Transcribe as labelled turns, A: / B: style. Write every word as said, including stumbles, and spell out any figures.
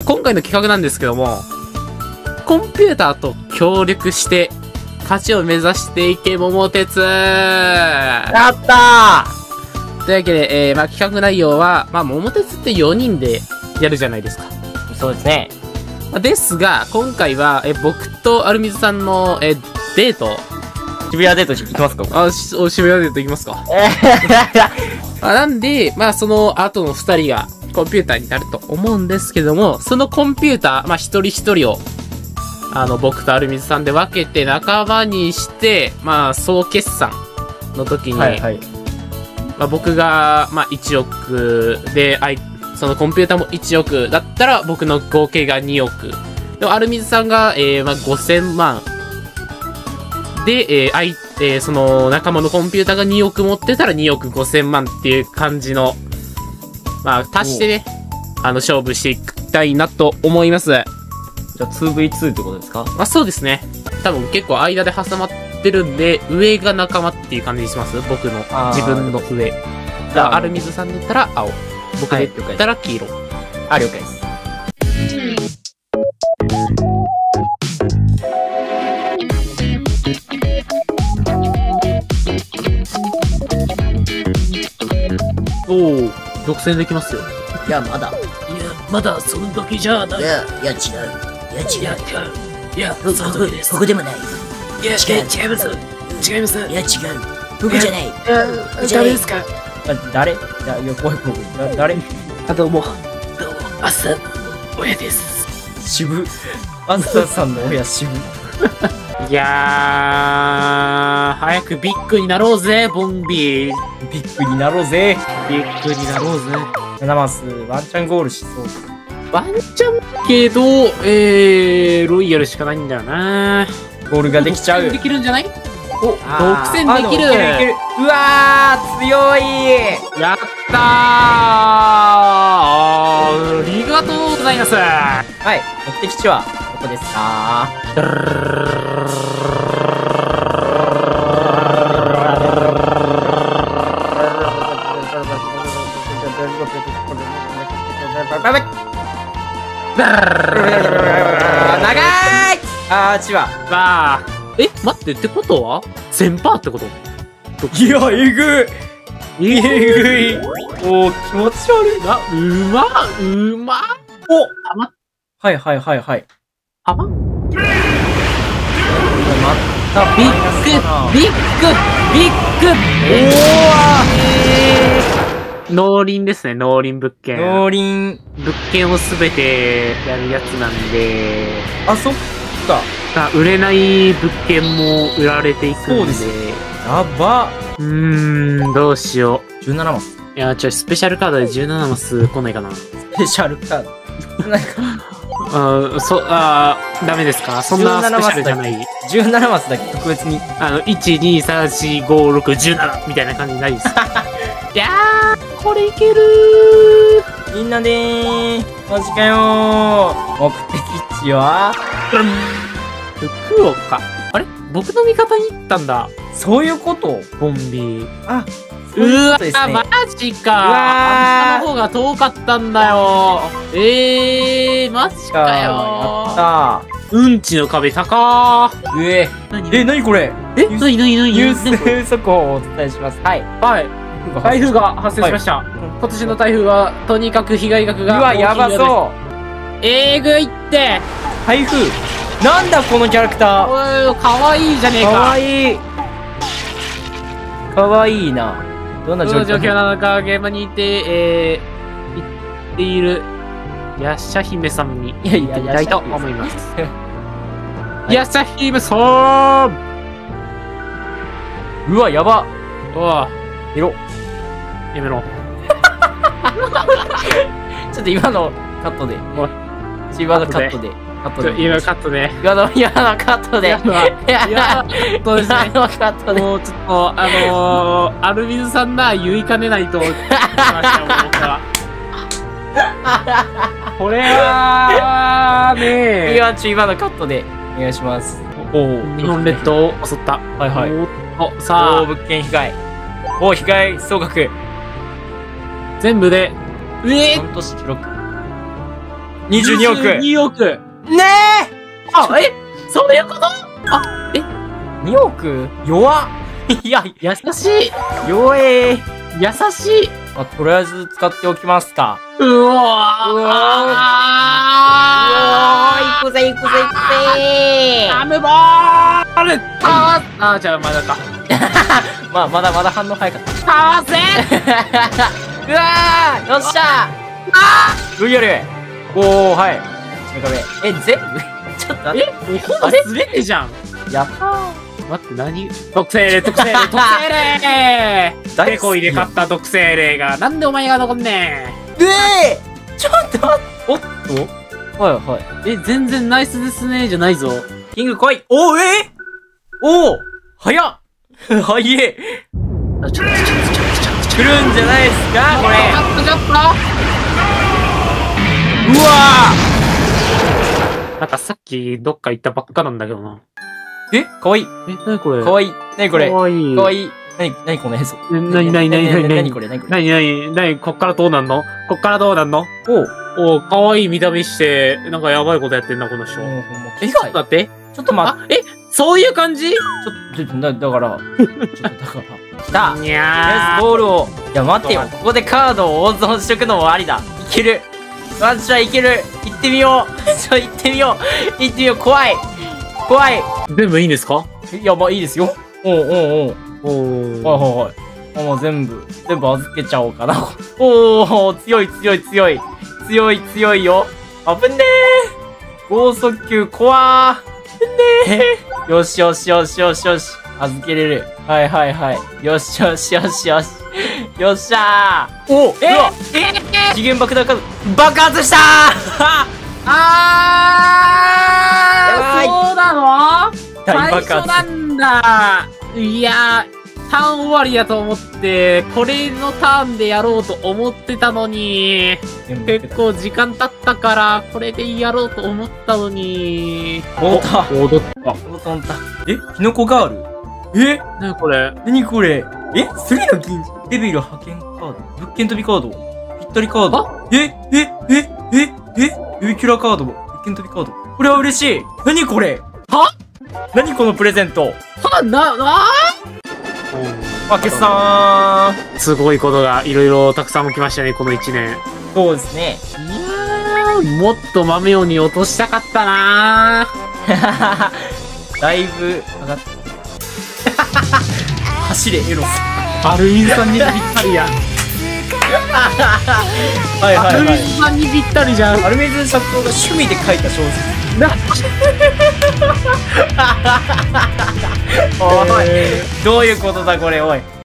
A: 今回の企画なんですけども、コンピューターと協力して、勝ちを目指していけ、桃鉄。
B: やった
A: ーというわけで、えー、まあ企画内容は、まあ桃鉄ってよにんでやるじゃないですか。
B: そうですね。
A: ですが、今回は、え、僕とアルミズさんの、え、デート。
B: 渋谷デート行きますか？
A: あ、し、お、渋谷デート行きますか？あ、なんで、まあその後の二人がコンピューターになると思うんですけども、そのコンピューター、まあ一人一人を、あの、僕とアルミズさんで分けて仲間にして、まあ総決算の時に、
B: はいはい。
A: まあ僕が、まあいちおくで、あい、そのコンピューターもいちおくだったら僕の合計がにおく。でもアルミズさんが、えー、まあごせんまん。で、えー、あい、えー、その仲間のコンピューターがにおく持ってたらにおくごせんまんっていう感じの、まあ足してね、あの勝負していきたいなと思います。
B: じゃあ ツーブイツー ってことですか？
A: まあそうですね。多分結構間で挟まってるんで、上が仲間っていう感じにします。僕の、自分の上。じゃあアルミズさんで言ったら青。僕で言ったら黄色。
B: あ、了解です。
A: おお、独占できますよ。
C: いや、まだ。
A: いや、まだその時じゃない。
C: いや、いや、違う。いや、違う。
A: いや、
C: ここ、ここここでもない。
A: いや、
C: 違う
A: 違います。違います。
C: いや、違う。ここじゃない。
A: 誰ですか？
B: あ、誰？いや、いや、怖い怖い。だ誰？
A: あ、どうも。どうも、アスタ親です。
B: 渋。アンサーさんの親渋。
A: いやー、早くビッグになろうぜ、ボンビー。
B: ビッグになろうぜ。
A: ビッグになろうぜ。
B: ななマス、ワンチャンゴールしそう。
A: ワンチャンけど、えー、ロイヤルしかないんだよな。
B: ゴールができちゃう。
A: できるんじゃない？お、独
B: あー
A: 占できる。
B: あでもいけるいける。うわー、強い。
A: やったー。ありがとうございます。
B: はい、目的地はどこですか？長い。あー、千葉。
A: わあ。え、待って、ってことは ?せんパーセント ってこと？
B: いや、えぐい。えぐい。おー、気持ち悪い。
A: あ、うまうま
B: お
A: あま
B: はいはいはいはい。
A: あま
B: また
A: ビッグビッグビッグおー農林ですね、農林物件。
B: 農林。
A: 物件をすべてやるやつなんで。
B: あ、そっか。
A: あ、売れない物件も売られていくんで。
B: そうですやば。
A: うーん、どうしよ
B: う。じゅうななマス。
A: いや、ちょ、スペシャルカードでじゅうななマス来ないかな。
B: スペシャルカード。なんか。
A: あ、そ、あ、ダメですか？そんなスペシャルじゃない。
B: じゅうななマスだけ特別に。
A: あの、いち、に、さん、し、ご、ろく、じゅうななみたいな感じないです。いやー、これいける
B: ー。みんなでー。マジかよー。目的地は
A: 福岡。あれ僕の味方に行ったんだ。
B: そういうこと
A: ボンビー。
B: あ、
A: うわー、マジか。あんたの方が遠かったんだよ。えー、マジかよ。
B: やった
A: ー。うんちの壁高
B: ー。上。え、なにこれ
A: え、なになになに
B: ニュース速報をお伝えします。はい。
A: はい。台風が発生しました。今年の台風は、とにかく被害額が。
B: うわ、やばそう。
A: えーぐいって。
B: 台風。なんだこのキャラクター。
A: おい、かわいいじゃねえか。
B: かわいい。かわいいな。どんな状況
A: 状況なのか、現場にいて、えー、言っている、ヤッシャ姫さんに言ってみたいと思います。ヤッシャ姫さん。
B: うわ、やば。
A: うわ。
B: やろ。
A: やめろ。
B: ちょっと今のカットで。今のカットで。カットで。
A: 今のカットで。
B: 今の、今のカットで。
A: 今のカットですね。
B: 今のカットで。
A: もうちょっと、あのー、アルビズさんな、言いかねないと、しましたよ、僕は。これは、ねえ。
B: 今、ちょ、今のカットで。お願いします。
A: おお、日本列島を襲った。
B: はいはい。
A: お、さあ。
B: 物件被害。お、被害総額。
A: 全部で、うえ
B: 半年記録。 にじゅうにおく。
A: にじゅうにおく。
B: ね
A: あ、えそういうことあ、え
B: え !におく弱っいや、
A: 優しい
B: 弱えー。
A: 優しい
B: まあ、とりあえず使っておきますか。
A: うわー
B: うわー行くぜ行くぜ行くぜ
A: アムボールあーあー、じゃあまだか。
B: まあ、まだまだ反応早かった。
A: かわせ
B: うわーよっしゃーあーブギョルおー、はい。ちょっとえ、全部ちょっと待っ
A: えもうほぼすべてじゃん。
B: て。やったー。
A: 待って、何特製霊、特製霊、特製霊
B: 大
A: テコイで買った特製霊が、なんでお前が残んね
B: でーちょっと待っておっとはいはい。
A: ん。え、全然ナイスですね、じゃないぞ。
B: キング来いおー、えおー早っ早え
A: あ、ちょっと、ちょっと、ちょっと、ちょっと、
B: 来るんじゃないですかこれ
A: ちょっと、ちょっと。
B: うわ
A: なんかさっきどっか行ったばっかなんだけどな。
B: ーえかわいい。
A: え、なにこれ
B: かわいい。なにこれ
A: かわいい。
B: かわいい。なに、なにこの映像。
A: えなになになになになに
B: なにこれなにこれ
A: なになになにこっからどうなんのこっからどうなんの
B: おう
A: おう、かわいい見た目して、なんかやばいことやってんな、この人。
B: ほんま
A: え、
B: え
A: ちょっと待って。
B: ちょっと待っ
A: あ、え、そういう感じ
B: て。ちょっと、だ、だから、ちょっとだから。来た
A: に
B: とりあえ
A: ゃ
B: ずゴールを。いや、待ってよ。ここでカードを温存しとくのもありだ。いける。ワンちゃんいける。行ってみよう。ちょ、行ってみよう。行ってみよう。怖い。怖い。
A: ー。全部いいんですか
B: いや、まあいいですよ。おうおうおう。
A: おー。
B: はいはいはい。あもう全部、全部預けちゃおうかな。おお強い強い強い。強い強いよ。あぶねー。剛速球怖ー。ぶねー。よしよしよしよしよし。預けれる。はいはいはい。よしよしよしよし。よっしゃー。お
A: え
B: うわ
A: え
B: 次元爆弾爆爆発したー
A: あ
B: やばい
A: ーそうなの
B: 大爆
A: 最初な
B: 発。
A: んだ。いやー、ターン終わりだと思って、これのターンでやろうと思ってたのに、結構時間経ったから、これでやろうと思ったのに。
B: 踊った
A: お踊った。
B: おっとんた。えキノコガールえ
A: なにこれ
B: なにこれえスリの銀デビル派遣カード物件飛びカードぴったりカードえええええユーキュラカード物件飛びカードこれは嬉しい何これ
A: は
B: 何このプレゼント
A: は、な、な
B: あけさ
A: ーすごいことがいろいろたくさん起きましたね、この一年。
B: ーんそうですね
A: いやー、もっと豆をに落としたかったなー。
B: だいぶ上がった走れエロス
A: アルミンさんにぴったりや。
B: はい
A: アルミン
B: はいはい
A: さんにぴったりじゃん。
B: アルメズ社長が趣味で書いた小説
A: な、
B: おいどういうことだこれおい